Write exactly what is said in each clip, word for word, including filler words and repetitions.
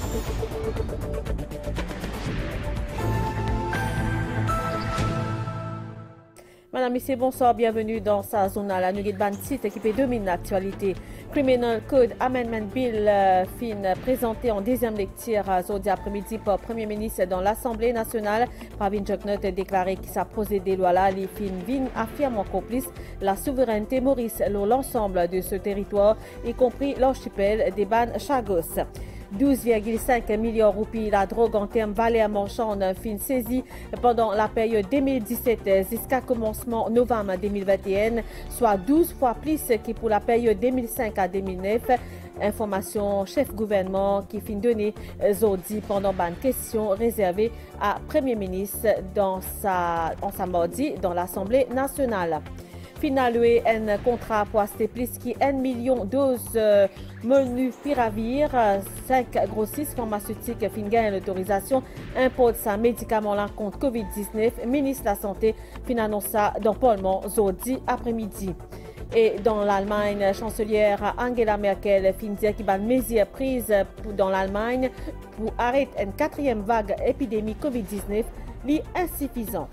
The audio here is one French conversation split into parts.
Madame, Monsieur, bonsoir, bienvenue dans sa zone à la Nuit de Bantit, équipée domine l'actualité. Criminal Code Amendment Bill euh, fin présenté en deuxième lecture aujourd'hui après-midi par le Premier ministre dans l'Assemblée nationale. Pravin Joknot a déclaré qu'il s'est posé des lois-là. Les fin vin affirme encore plus la souveraineté maurice sur l'ensemble de ce territoire, y compris l'archipel des Ban Chagos. douze virgule cinq millions de roupies la drogue en termes valeur marchande fin saisie pendant la période deux mille dix-sept jusqu'à commencement novembre deux mille vingt et un, soit douze fois plus que pour la période deux mille cinq à deux mille neuf. Information chef gouvernement qui fin donné aujourd'hui pendant une question réservée à Premier ministre dans sa, en sa mardi dans l'Assemblée nationale. Finalement, un contrat pour acheter plus qu'un million de doses euh, Molnupiravir. Cinq grossistes pharmaceutiques fin gagnent l'autorisation importe sa médicament là contre COVID dix-neuf. Ministre de la Santé fin annonce ça dans le Parlement aujourd'hui après-midi. Et dans l'Allemagne, chancelière Angela Merkel fin dire qu'il y a une mesure prise dans l'Allemagne pour arrêter une quatrième vague épidémie COVID dix-neuf, li insuffisant.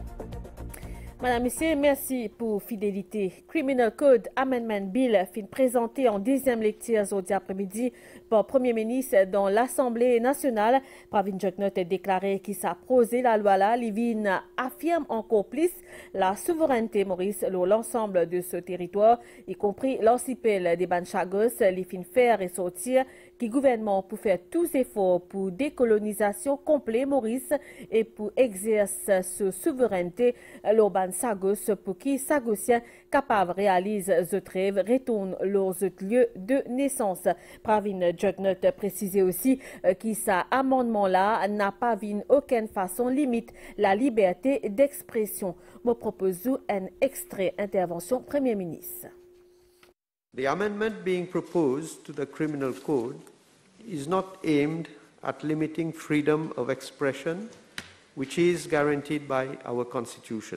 Madame, Monsieur, merci pour fidélité. Criminal Code Amendment Bill fin présenté en deuxième lecture aujourd'hui après-midi par le Premier ministre dans l'Assemblée nationale. Pravin Joknot a déclaré qu'il s'est posé la loi là. Livin affirme encore plus la souveraineté maurice sur l'ensemble de ce territoire, y compris l'archipel des Ban Chagos. Les fin faire et sortir qui gouvernement pour faire tous les efforts pour décolonisation complète Maurice et pour exercer sa souveraineté l'Urban Sagos pour qui Sagosien capable réalise ce rêve retourne leurs lieux de naissance. Pravin Joknot a précisé aussi que cet amendement-là n'a pas vu aucune façon limite la liberté d'expression. Je propose un extrait intervention Premier ministre. The amendment being proposed to the Criminal Code is not aimed at limiting freedom of expression, which is guaranteed by our Constitution.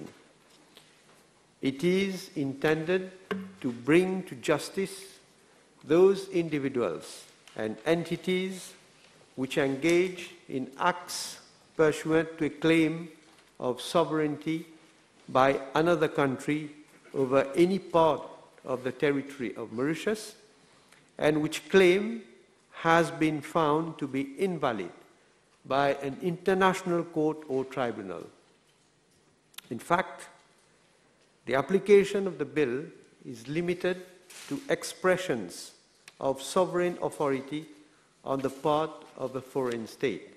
It is intended to bring to justice those individuals and entities which engage in acts pursuant to a claim of sovereignty by another country over any part of the territory of Mauritius, and which claim has been found to be invalid by an international court or tribunal. In fact, the application of the bill is limited to expressions of sovereign authority on the part of a foreign state.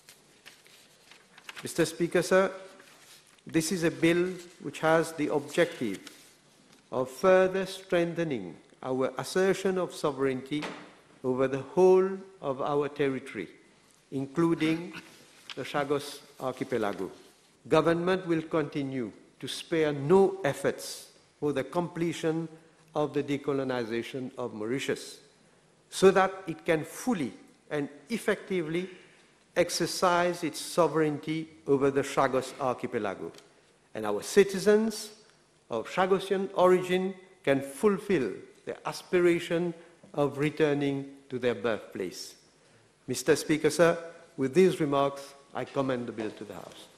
Mister Speaker, sir, this is a bill which has the objective of further strengthening our assertion of sovereignty over the whole of our territory, including the Chagos Archipelago. Government will continue to spare no efforts for the completion of the decolonization of Mauritius, so that it can fully and effectively exercise its sovereignty over the Chagos Archipelago, and our citizens of Chagosian origin can fulfill their aspiration of returning to their birthplace. Mister Speaker, sir, with these remarks, I commend the bill to the House.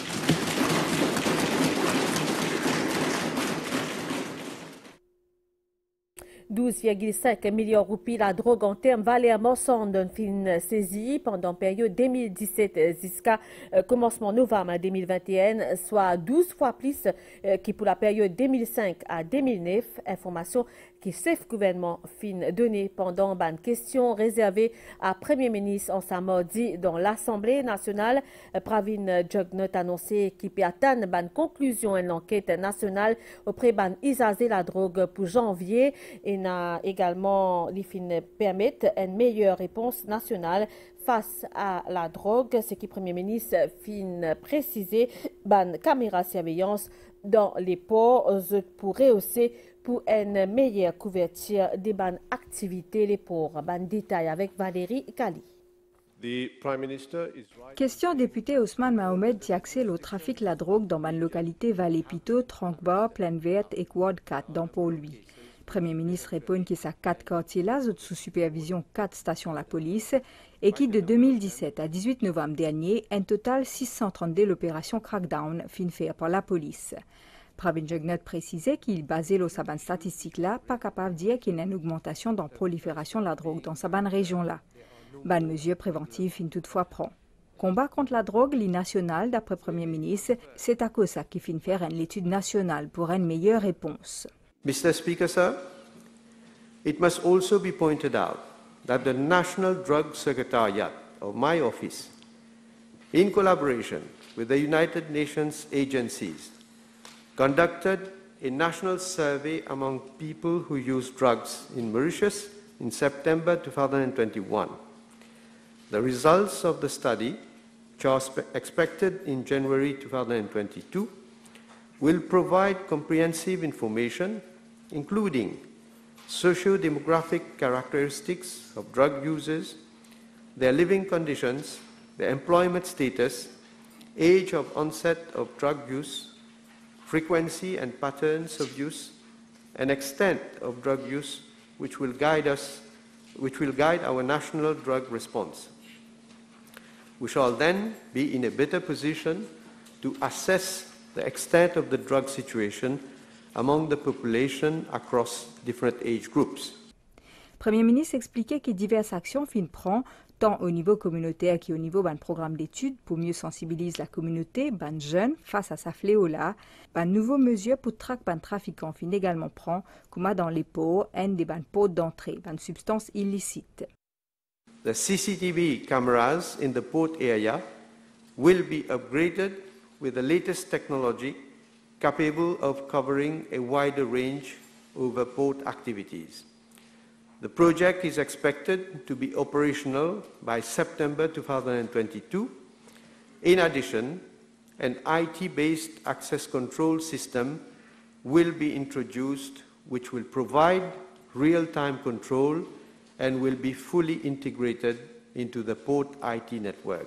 douze virgule cinq millions de roupies la drogue en termes valeur marchande fin saisie pendant la période deux mille dix-sept jusqu'à euh, commencement novembre deux mille vingt et un, soit douze fois plus euh, que pour la période deux mille cinq à deux mille neuf. Information que le chef gouvernement fin donné pendant une question réservée à Premier ministre en sa mardi dans l'Assemblée nationale. Pravin Joknot a annoncé qu'il peut atteindre une conclusion de l'enquête nationale auprès de Isazé la drogue pour janvier et n'a également les fin permettre une meilleure réponse nationale face à la drogue, ce qui Premier ministre fin précisé ban caméra surveillance dans les ports pour rehausser pour une meilleure couverture des ban activités les ports. Ban détail avec Valérie Kali. Question député Ousmane Mohamed qui accède au trafic de la drogue dans la localité Vallée Pito, Tronkbar, Plaine Verte et Quad quatre dans pour lui. Premier ministre répond que sa quatre quartiers là, sous supervision quatre stations la police, et qui de deux mille dix-sept à dix-huit novembre dernier, un total six cent trente-deux l'opération Crackdown fin fait par la police. Pravin Jugnauth précisait qu'il basait le saban statistique là, pas capable de dire qu'il y a une augmentation dans la prolifération de la drogue dans sa bonne région là. Bonne mesure préventive fin toutefois prend. Combat contre la drogue, l'I national, d'après Premier ministre, c'est à cause ça qu'il finit faire une étude nationale pour une meilleure réponse. Mister Speaker, sir, it must also be pointed out that the National Drug Secretariat of my office, in collaboration with the United Nations agencies, conducted a national survey among people who use drugs in Mauritius in September two thousand twenty-one. The results of the study, which are expected in January two thousand twenty-two, will provide comprehensive information, including socio-demographic characteristics of drug users, their living conditions, their employment status, age of onset of drug use, frequency and patterns of use, and extent of drug use, which will guide us, which will guide our national drug response. We shall then be in a better position to assess the extent of the drug situation among the population across different age groups. Premier ministre expliquait que diverses actions fin prend tant au niveau communautaire qu'au niveau d'un programme d'études pour mieux sensibiliser la communauté, ban jeunes face à sa fléau-là, ban nouveaux mesures pour traquer ban trafiquants fin également prend, comme dans les pots, un des ban pots d'entrée, ban substances illicites. The C C T V cameras in the port area will be upgraded with the latest technology capable of covering a wider range over port activities. The project is expected to be operational by September two thousand twenty-two. In addition, an I T-based access control system will be introduced which will provide real-time control and will be fully integrated into the port I T network.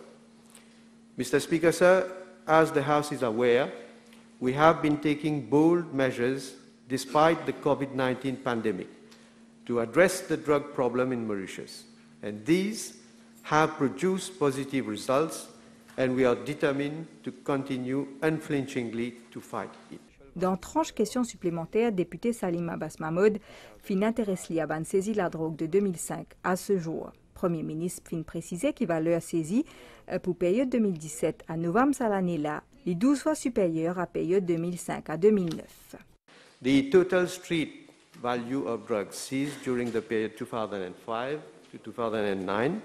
Mister Speaker, sir, as the House is aware, we have been taking bold measures despite the COVID nineteen pandemic to address the drug problem in Mauritius. And these have produced positive results, and we are determined to continue unflinchingly to fight it. Dans tranche question supplémentaire, député Salim Abbas Mahmoud fin intéresse à ban saisie la drogue de deux mille cinq à ce jour. Premier ministre fin précisé qu'il va leur saisie pour période deux mille dix-sept à novembre à l'année-là, les douze fois supérieure à période deux mille cinq à deux mille neuf. The total street value of drugs seized during the period two thousand five to two thousand nine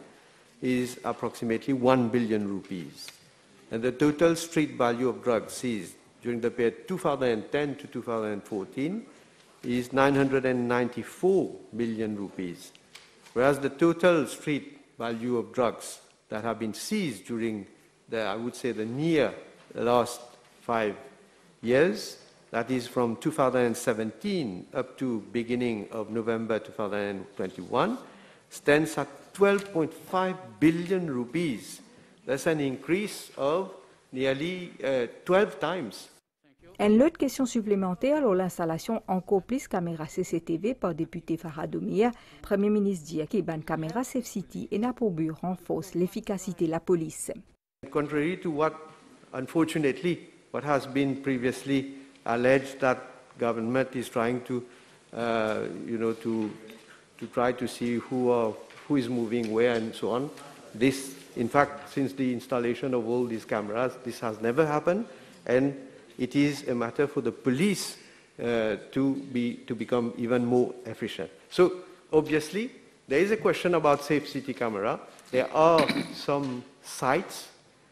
is approximately one billion rupees. And the total street value of drugs seized during the period two thousand ten to two thousand fourteen is nine hundred ninety-four million rupees. Whereas the total street value of drugs that have been seized during the, I would say, the near last five years, that is from two thousand seventeen up to beginning of November two thousand twenty-one, stands at twelve point five billion rupees. That's an increase of nearly uh, twelve times. Une autre question supplémentaire sur l'installation encore plus caméra C C T V par député Farhad Oumir, Premier ministre dit que ban caméra Safe City et n'a pour but renforcer l'efficacité de la police. Contrary to what, unfortunately, what has been previously alleged that government is trying to, uh, you know, to to try to see who are, who is moving where and so on. This, in fact, since the installation of all these cameras, this has never happened, and it is a matter for the police uh, to be to become even more efficient. So obviously there is a question about Safe City camera. There are some sites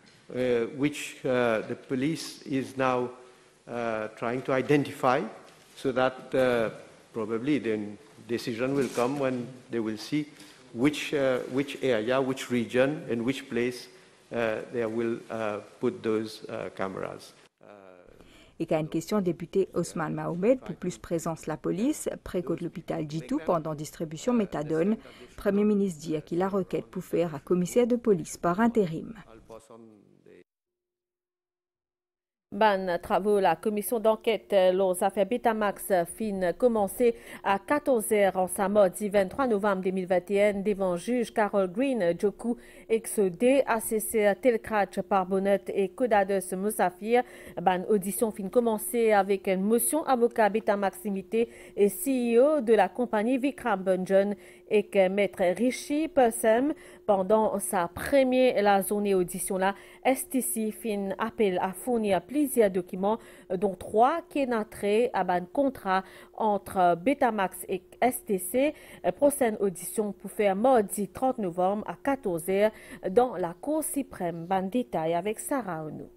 uh, which uh, the police is now uh, trying to identify, so that uh, probably the decision will come when they will see which uh, which area, which region, and which place uh, they will uh, put those uh, cameras. Et qu'à une question député Osman Mahomed pour plus présence la police, près de l'hôpital Jitou pendant distribution méthadone, Premier ministre dit qu'il a requête pour faire un commissaire de police par intérim. Ban travaux, la commission d'enquête aux affaires Betamax fin commencé à quatorze heures en sa mardi vingt-trois novembre deux mille vingt et un devant juge Carol Green, Joku, Exodé, A C C Telcratch Parbonnet et Kodades Moussafir. Ban audition fin commencé avec une motion avocat Betamax limité et C E O de la compagnie Vikram Bunjan et que maître Rishi Persem pendant sa première la zone audition là, S T C fin appel à fournir plusieurs documents dont trois qui est à un contrat entre Betamax et S T C. Prochaine audition pour faire mardi trente novembre à quatorze heures dans la Cour suprême. Ban détail avec Sarah Onou.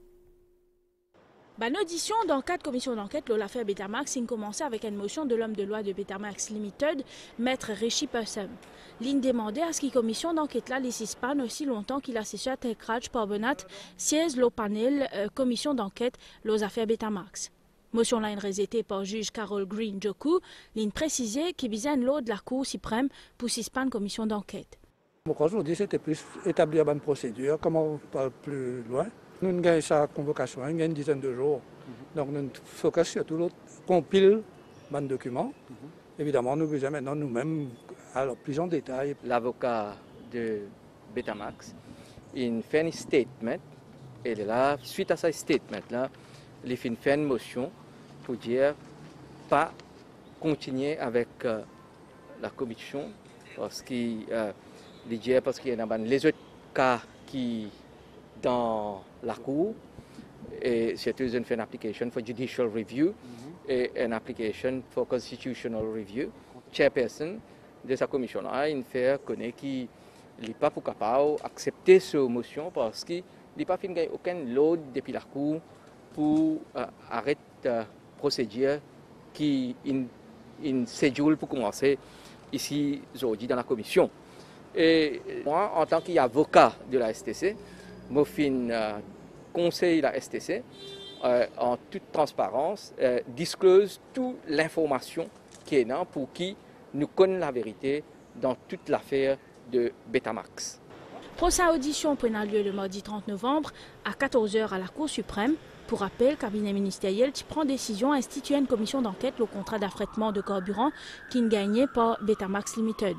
Ban audition dans quatre commissions d'enquête de l'affaire Betamax a commencé avec une motion de l'homme de loi de Betamax Limited, maître Rishi Persem. L'une demandait à ce que commission d'enquête là laisse pas aussi longtemps qu'il assesseur Telcratch Parbonat siège le panel euh, commission d'enquête aux affaires Betamax. Motion là rejetée par juge Carol Green Joku, l'une précisait qu'il visait l'eau de la Cour suprême pour suspendre commission d'enquête. Mon aujourd'hui c'était plus établir une procédure, comment on parle plus loin. Nous avons sa convocation, il y a une dizaine de jours. Mm-hmm. Donc nous focus sur tout l'autre, compile les documents. Mm-hmm. Évidemment, nous besoin maintenant nous-mêmes, alors plus en détail. L'avocat de Betamax, il fait un statement, et là, suite à ce statement-là, il fait une motion pour dire pas continuer avec euh, la commission, parce qu'il euh, dit parce qu'il y a les autres cas qui dans la Cour, et c'est une fait une application for judicial review mm-hmm. et une application for constitutional review. Chairperson de sa commission là, il fait connaître qu'il n'est pas pour capable d'accepter cette motion parce qu'il n'a pas fait aucun load depuis la Cour pour euh, arrêter la procédure qui une une schedule pour commencer ici aujourd'hui dans la commission. Et moi, en tant qu'avocat de la S T C, je fin euh, conseil la S T C euh, en toute transparence, euh, disclose toute l'information qui est là pour qui nous connaît la vérité dans toute l'affaire de Betamax. Prochaine audition prendra lieu le mardi trente novembre à quatorze heures à la Cour suprême. Pour rappel, le cabinet ministériel qui prend décision à instituer une commission d'enquête le contrat d'affrètement de carburant qui est gagné par Betamax Limited.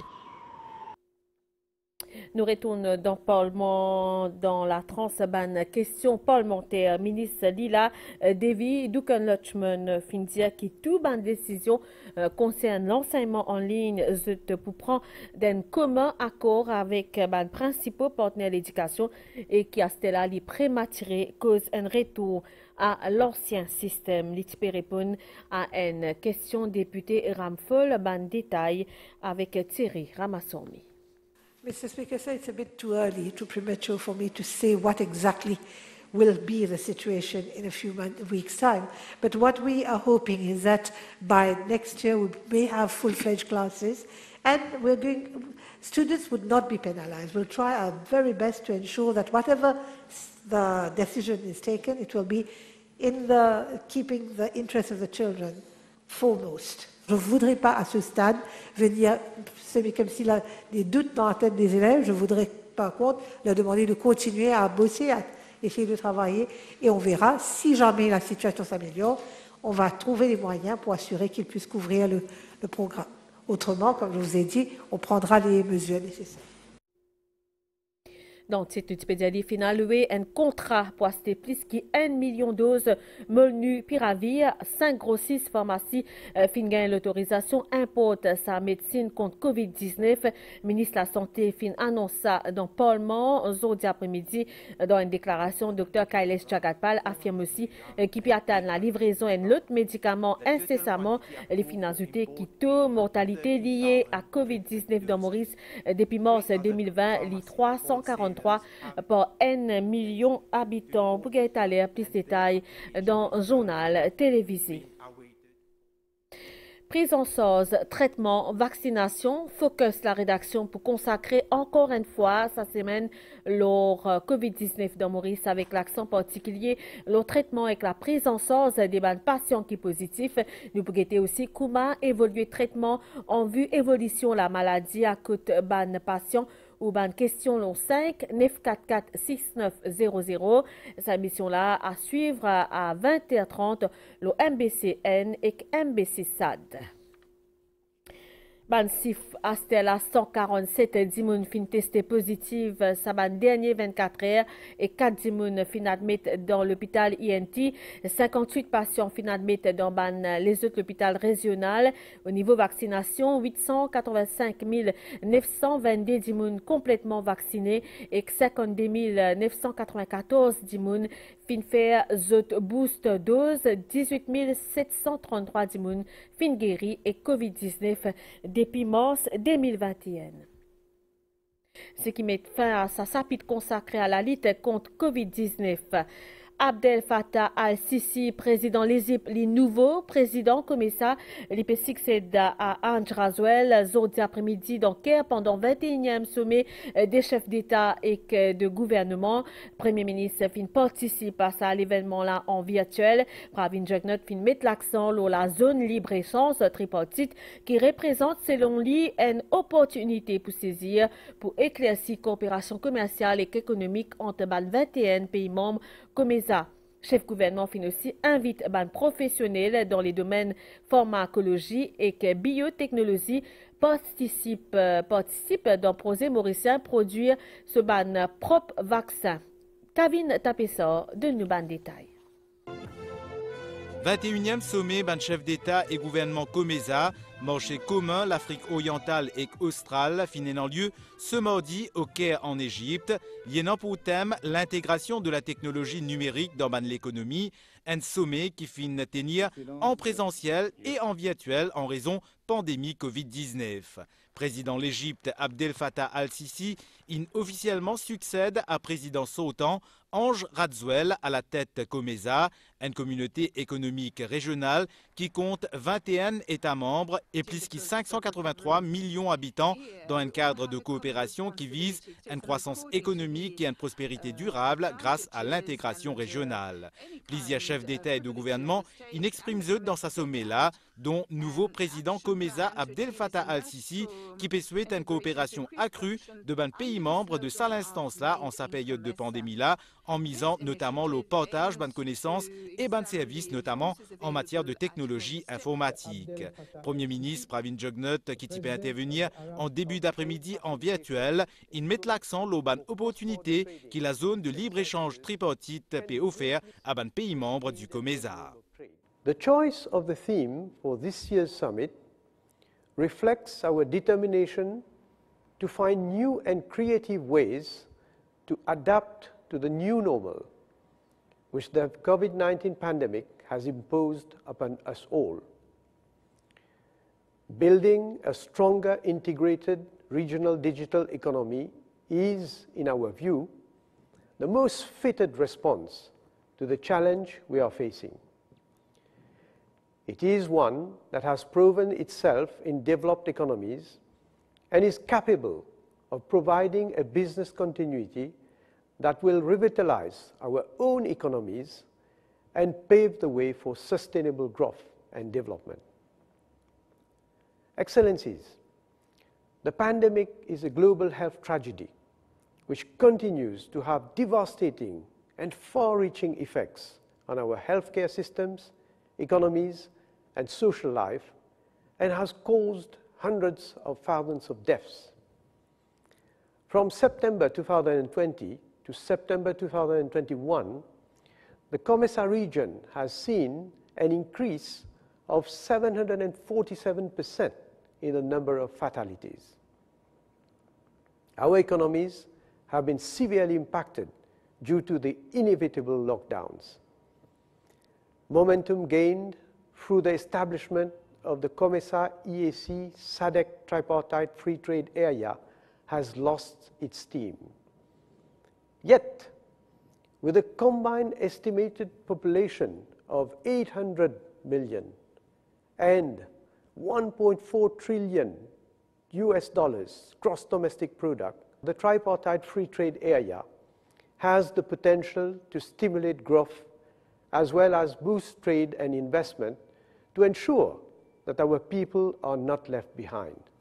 Nous retournons dans le Parlement, dans la transban question parlementaire. Ministre Lila Devi Dukan-Lutchman fin dire que toute bonne décision euh, concerne l'enseignement en ligne pour prendre d'un commun accord avec les euh, principaux partenaires de l'éducation et qui a cela les prématuré cause un retour à l'ancien système. L'I T P répond à une question député Ramfol, ban détail avec Thierry Ramassomi. Mister Speaker, so it's a bit too early, too premature for me to say what exactly will be the situation in a few months, weeks' time. But what we are hoping is that by next year we may have full-fledged classes, and we're going, students would not be penalized. We'll try our very best to ensure that whatever the decision is taken, it will be in the keeping the interests of the children foremost. Je ne voudrais pas à ce stade venir semer comme s'il y a des doutes dans la tête des élèves. Je voudrais par contre leur demander de continuer à bosser, à essayer de travailler et on verra si jamais la situation s'améliore, on va trouver les moyens pour assurer qu'ils puissent couvrir le, le programme. Autrement, comme je vous ai dit, on prendra les mesures nécessaires. Dans cette épisode final, loué un contrat pour acheter plus qu'un million de doses Molnupiravir, cinq grossistes pharmacies euh, fin gagne l'autorisation importe sa médecine contre covid dix-neuf. Ministre de la Santé fin annonce ça dans le Parlement aujourd'hui après-midi. Dans une déclaration, Dr Kailesh Jagatpal affirme aussi euh, qu'il peut attendre la livraison d'un autre médicament incessamment. Les fins ajoutés qui taux mortalité liée à covid dix-neuf dans Maurice euh, depuis mars deux mille vingt, les trois cent quarante-trois par un million d'habitants. Pour étaler plus de détails dans un journal télévisé. Prise en charge, traitement, vaccination, focus la rédaction pour consacrer encore une fois sa semaine leur covid dix-neuf dans Maurice avec l'accent particulier, le traitement avec la prise en charge des patients qui sont positifs. Nous pouvons aussi comment évoluer le traitement en vue évolution la maladie à côté ban patients ou ban question long cinq neuf quatre quatre six neuf zéro zéro. Sa mission là à suivre à vingt heures trente le M B C N et M B C S A D. Ban sif Astella cent quarante-sept dimoun fin testé positive sa ban dernier vingt-quatre heures et quatre dimoun fin admis dans l'hôpital I N T. cinquante-huit patients fin admis dans ban les autres l'hôpital régional. Au niveau vaccination, huit cent quatre-vingt-cinq mille neuf cent vingt-deux dimoun complètement vaccinés et cinquante-deux mille neuf cent quatre-vingt-quatorze dimoun fin faire zot boost dose. dix-huit mille sept cent trente-trois dimoun fin guéri et covid dix-neuf depuis mars deux mille vingt et un. Ce qui met fin à sa chapitre consacré à la lutte contre covid dix-neuf. Abdel Fattah al-Sisi, président l'Égypte, le nouveau président comme ça, il peut succéder à Ange Raswell, jeudi après-midi dans Caire pendant le vingt et unième sommet des chefs d'État et de gouvernement. Premier ministre fin participe à ça l'événement là en virtuel. Pravin Jugnauth fin mettre l'accent sur la zone libre-échange tripartite qui représente selon lui une opportunité pour saisir pour éclaircir coopération commerciale et économique entre les vingt et un pays membres comme ça. Chef gouvernement fin aussi invite ban professionnels dans les domaines pharmacologie et que biotechnologie participe participe dans le projet mauricien produire ce ban propre vaccin. Kavin Tapessor de nous ban détail. vingt et unième sommet ban chef d'État et gouvernement Comesa, marché commun l'Afrique orientale et australe, finissant lieu ce mardi au Caire en Égypte, liant pour thème l'intégration de la technologie numérique dans ban l'économie, un sommet qui finit tenir en présentiel et en virtuel en raison pandémie covid dix-neuf. Président l'Égypte Abdel Fattah al-Sisi, il officiellement succède à président sortant Ange Raswell à la tête Comesa, une communauté économique régionale qui compte vingt et un États membres et plus de cinq cent quatre-vingt-trois millions d'habitants dans un cadre de coopération qui vise une croissance économique et une prospérité durable grâce à l'intégration régionale. Plusieurs chefs d'État et de gouvernement y expriment eux dans sa sommet-là, dont nouveau président Comesa Abdel Fattah al-Sisi qui peut souhaiter une coopération accrue de ban pays membres de sa instance-là en sa période de pandémie-là, en misant notamment le partage ban connaissances et ban services, notamment en matière de technologie informatique. Premier ministre Pravin Jugnauth qui peut intervenir en début d'après-midi en virtuel, il met l'accent sur ban opportunité qui la zone de libre-échange tripartite peut offrir à ban pays membres du Comesa. The choice of the theme for this year's summit reflects our determination to find new and creative ways to adapt to the new normal, which the COVID nineteen pandemic has imposed upon us all. Building a stronger integrated regional digital economy is, in our view, the most fitted response to the challenge we are facing. It is one that has proven itself in developed economies and is capable of providing a business continuity that will revitalize our own economies and pave the way for sustainable growth and development. Excellencies, the pandemic is a global health tragedy which continues to have devastating and far-reaching effects on our healthcare systems, economies, and social life, and has caused hundreds of thousands of deaths. From September two thousand twenty to September two thousand twenty-one, the Comesa region has seen an increase of seven hundred forty-seven percent in the number of fatalities. Our economies have been severely impacted due to the inevitable lockdowns. Momentum gained through the establishment of the COMESA E A C S A D C tripartite free trade area has lost its steam. Yet, with a combined estimated population of eight hundred million and one point four trillion U S dollars gross domestic product, the tripartite free trade area has the potential to stimulate growth as well as boost trade and investment to ensure that our people are not left behind.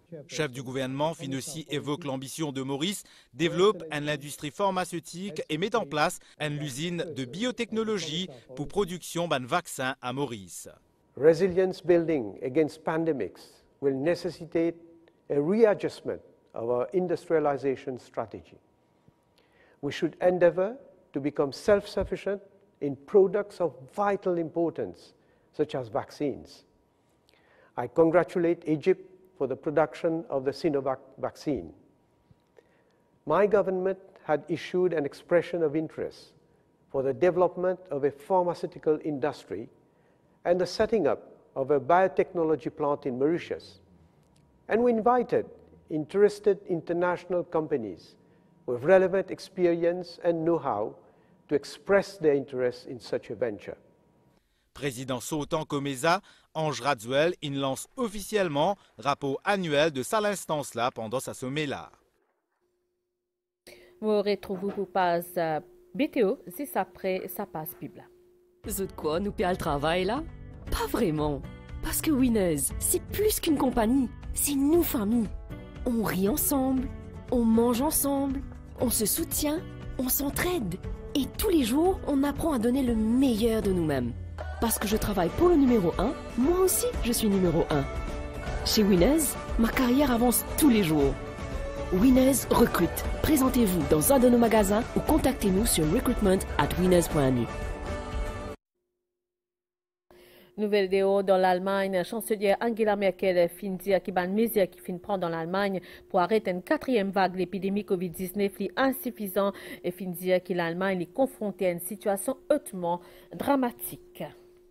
Chef du gouvernement, fin aussi évoque l'ambition de Maurice, développe une industrie pharmaceutique et met en place une usine de biotechnologie pour production d'un vaccin à Maurice. Resilience building against pandemics will necessitate a readjustment of our industrialization strategy. We should endeavor to become self-sufficient in products of vital importance, such as vaccines. I congratulate Egypt for the production of the Sinovac vaccine. My government had issued an expression of interest for the development of a pharmaceutical industry and the setting up of a biotechnology plant in Mauritius. And we invited interested international companies with relevant experience and know-how to express their interest in such a venture. Président Sultan Comesa, Ange Radzuel, il lance officiellement rapport annuel de sa instance-là pendant sa sommet-là. Vous retrouvez pour passe B T O, si ça après, ça passe Bible. C'est de quoi nous paie le travail là? Pas vraiment. Parce que Winners, c'est plus qu'une compagnie, c'est une famille. On rit ensemble, on mange ensemble, on se soutient, on s'entraide. Et tous les jours, on apprend à donner le meilleur de nous-mêmes. Parce que je travaille pour le numéro un, moi aussi je suis numéro un. Chez Winners, ma carrière avance tous les jours. Winners recrute. Présentez-vous dans un de nos magasins ou contactez-nous sur recruitment at winners point n u. Nouvelle vidéo dans l'Allemagne, chancelière Angela Merkel fin dire qu'il y a une mesure qui fin prendre dans l'Allemagne pour arrêter une quatrième vague de l'épidémie covid dix-neuf est insuffisant et fin dire que l'Allemagne est confrontée à une situation hautement dramatique.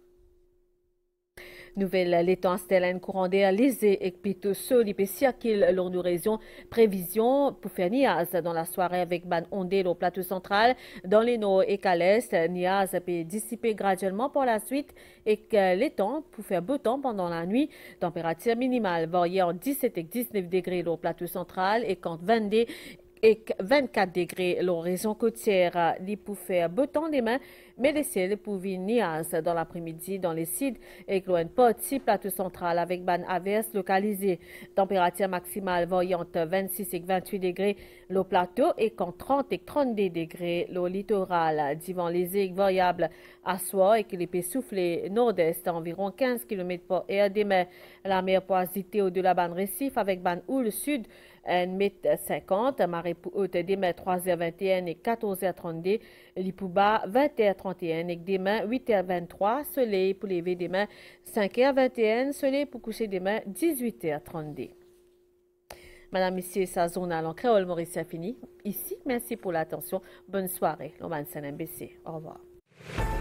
Nouvelle, les temps stellen courant d'air lésé et plutôt seul, il peut circuler lors de régions. Prévision pour faire niaz dans la soirée avec ban ondé au plateau central. Dans les nord et qu'à l'est, niaz peut dissiper graduellement par la suite et que les temps pour faire beau temps pendant la nuit. Température minimale variée en dix-sept et dix-neuf degrés au plateau central et quand vingt-deux et vingt-quatre degrés la région côtière. Il peut faire beau temps demain, mais les ciels pour venir dans l'après-midi dans les sites et un petit plateau central avec ban averse localisée. Température maximale variante vingt-six et vingt-huit degrés le plateau et quand trente et trente-deux degrés le littoral. Divan léger variable à soir et qu'il peut souffler nord-est à environ quinze kilomètres par heure demain. La mer peut agiter au-delà ban récif avec ban houle sud un mètre cinquante, marée haute demain trois heures vingt et un et quatorze heures trente-deux, l'Ipouba vingt heures trente et un et demain huit heures vingt-trois, soleil pour lever demain cinq heures vingt et un, soleil pour coucher demain dix-huit heures trente-deux. Madame, Monsieur, sa journal en créole Maurice a fini. Ici, merci pour l'attention. Bonne soirée. L'Oman N B C. Au revoir.